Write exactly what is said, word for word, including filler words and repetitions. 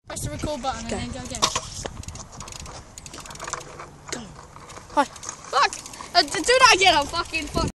Press the record button and Go. then go again. Go. Hi. Fuck! Uh, do that again, I'm fucking fuck.